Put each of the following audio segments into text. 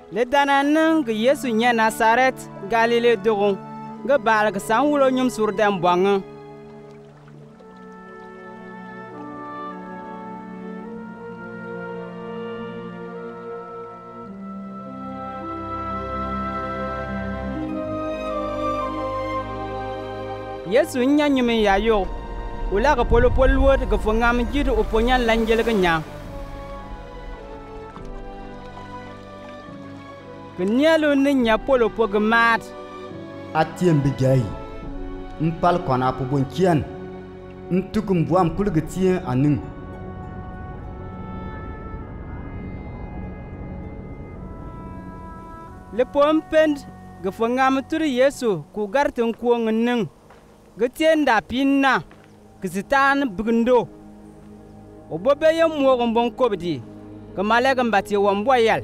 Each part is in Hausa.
Le danan ga Yesu nya Nasaret Galile dogon ga bal ga san wulo nyum surdan bwang. Yesu nya nyume ya yo ula ga polo wot ga fongam jidu uponyan lanjel ga nya Gnyalo ni nya polo mat atiem bigay mpal kona po bonkian ntukum buam kulgetien aning le pompend ga fongam turi Yesu ku gartin kuong ning getien da pinna kisitan bugndo obobe yem mo bon kobdi ga malegam bati wamboyal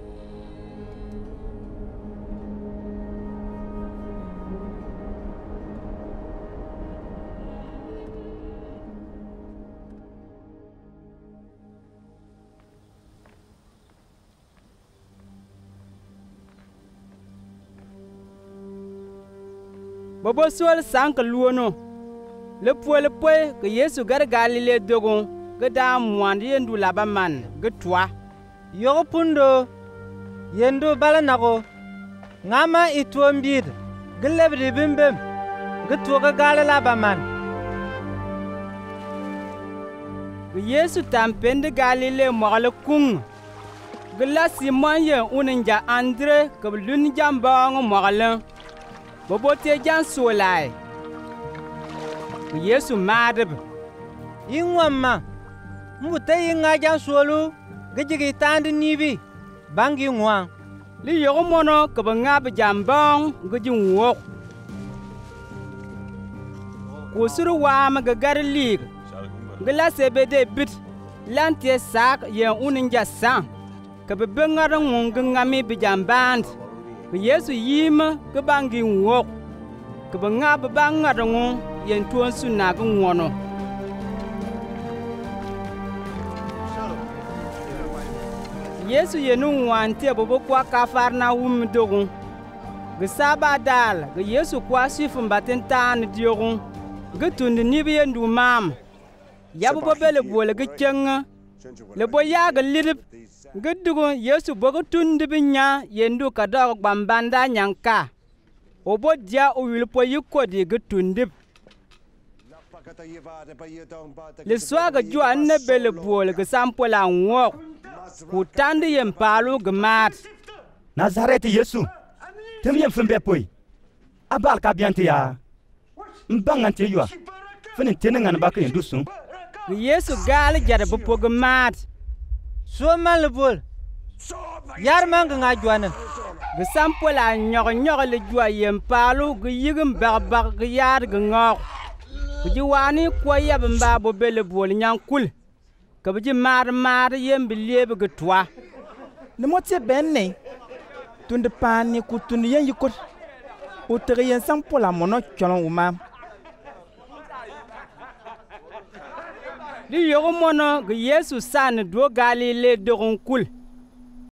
Bobo sol sank luono le poe que Yesu gar Galile dogon ga da mwandi yendu laba man ga twa yogo pundo yendu bala nago ngama ituombid gelebri bimbem ga twa ga gala laba man ga Yesu tampende Galile mogale kung gla Simon ye uninja Andre ka lun jamba mogale Bobo te jan solai Yesu madab ingwamma mbuta yinga jan solu gijigi tandi nibi bangi ngwa li yogo mono ka ngab jambong giji wok kusuru wa ma gar lig gla sebede bit lantie sak ye uninja san ka bengar ngung ngami bi jamband Yesu yima ka bangi wok ka ngab bangar ngung yen tuon suna ga wono Yesu yenu wante bobo kwa kafarna dogun ga saba dal ga Yesu kwa sifun baten tan diogun ga tundi nibi yendu mam ya bobo bele bole ga cenga le boya ga lidib ga dugun Yesu bogo tundi binya yendu ka dog bambanda nyanka obo dia o wilpo yikodi ga tundib le swaga ju anne bele bol ga sampola ngok ku tande yem palu ga mat Nazaret Yesu tem yem fumbe poi abal ka biante ya mbangante yua finin tenengan ba kren dusun Yesu gal jare bo ga mat so mal bol yar mang nga juana ga sampola nyog le ju yem palu ga yigum bag ga yar ga ngok Kuji wani kwa yabamba bo bele bol nyankul kabji mar yem bilebe gutwa ne motie benne tunde pani ku tunde yen yikot o tere yen sampola mono cholon uma li yogo mono ga Yesu san do Galile dogon kul